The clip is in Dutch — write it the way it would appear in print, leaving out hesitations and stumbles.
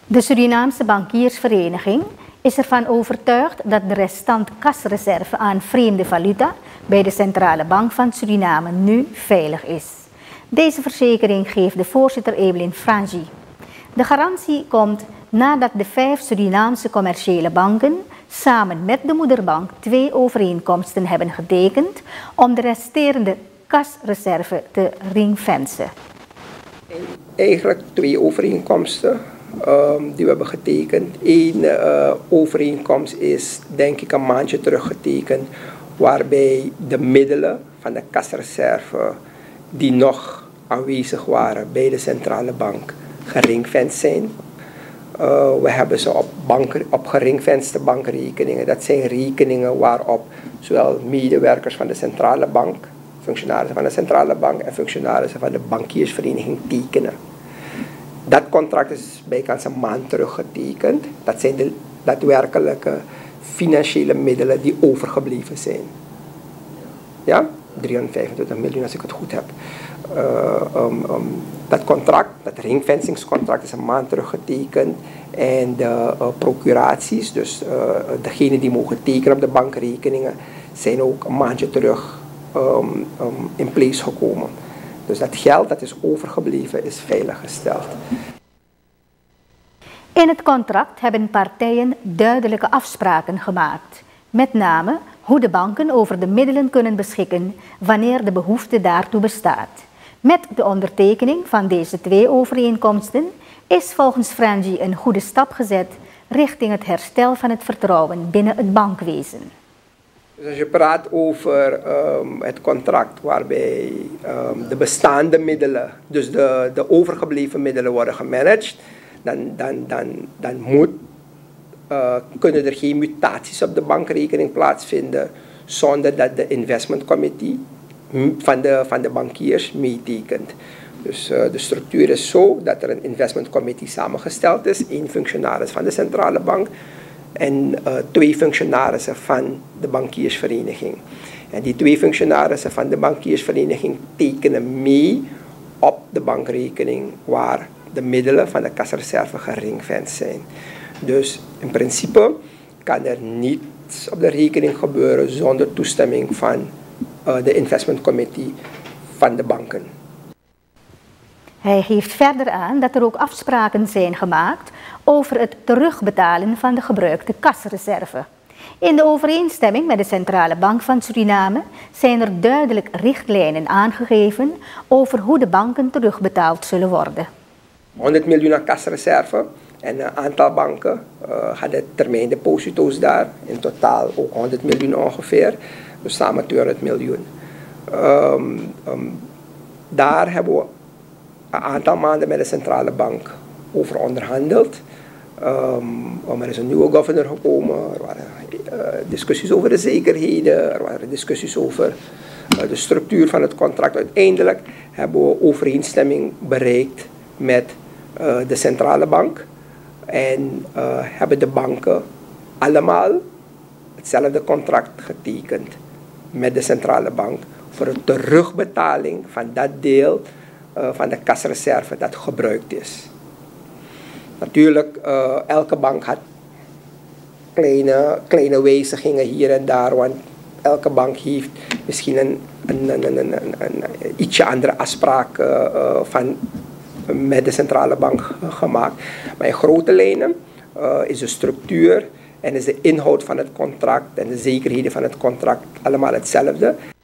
De Surinaamse Bankiersvereniging is ervan overtuigd dat de restant kasreserve aan vreemde valuta bij de Centrale Bank van Suriname nu veilig is. Deze verzekering geeft de voorzitter Evelyn Frangi. De garantie komt nadat de 5 Surinaamse commerciële banken samen met de moederbank 2 overeenkomsten hebben getekend om de resterende kasreserve te ringfensen. Eigenlijk 2 overeenkomsten die we hebben getekend. Eén overeenkomst is denk ik een maandje terug getekend, waarbij de middelen van de kasreserve die nog aanwezig waren bij de centrale bank geringfenst zijn. We hebben ze op geringfenste bankrekeningen. Dat zijn rekeningen waarop zowel medewerkers van de centrale bank, functionarissen van de centrale bank en functionarissen van de bankiersvereniging tekenen. Dat contract is bijkans een maand terug getekend. Dat zijn de daadwerkelijke financiële middelen die overgebleven zijn. Ja, 325 miljoen als ik het goed heb. Dat contract, dat ringfensingscontract is een maand terug getekend. En de procuraties, dus degenen die mogen tekenen op de bankrekeningen, zijn ook een maandje terug in place gekomen. Dus dat geld dat is overgebleven is veiliggesteld. In het contract hebben partijen duidelijke afspraken gemaakt. Met name hoe de banken over de middelen kunnen beschikken wanneer de behoefte daartoe bestaat. Met de ondertekening van deze 2 overeenkomsten is volgens Frangi een goede stap gezet richting het herstel van het vertrouwen binnen het bankwezen. Dus als je praat over het contract waarbij de bestaande middelen, dus de overgebleven middelen worden gemanaged, dan kunnen er geen mutaties op de bankrekening plaatsvinden zonder dat de investment committee van de bankiers meetekent. Dus de structuur is zo dat er een investment committee samengesteld is, 1 functionaris van de centrale bank en 2 functionarissen van de bankiersvereniging. En die 2 functionarissen van de bankiersvereniging tekenen mee op de bankrekening waar de middelen van de kasreserve geringfenst zijn. Dus in principe kan er niets op de rekening gebeuren zonder toestemming van de investment committee van de banken. Hij geeft verder aan dat er ook afspraken zijn gemaakt over het terugbetalen van de gebruikte kasreserve. In de overeenstemming met de Centrale Bank van Suriname zijn er duidelijk richtlijnen aangegeven over hoe de banken terugbetaald zullen worden. 100 miljoen aan kasreserve en een aantal banken hadden termijndeposito's daar. In totaal ook 100 miljoen ongeveer, dus samen 200 miljoen. Daar hebben we een aantal maanden met de centrale bank over onderhandeld. Er is een nieuwe governor gekomen, er waren discussies over de zekerheden, er waren discussies over de structuur van het contract. Uiteindelijk hebben we overeenstemming bereikt met de centrale bank en hebben de banken allemaal hetzelfde contract getekend met de centrale bank voor de terugbetaling van dat deel van de kasreserve dat gebruikt is. Natuurlijk, elke bank had kleine wijzigingen hier en daar, want elke bank heeft misschien een ietsje andere afspraak met de centrale bank gemaakt. Maar in grote lijnen is de structuur en is de inhoud van het contract en de zekerheden van het contract allemaal hetzelfde.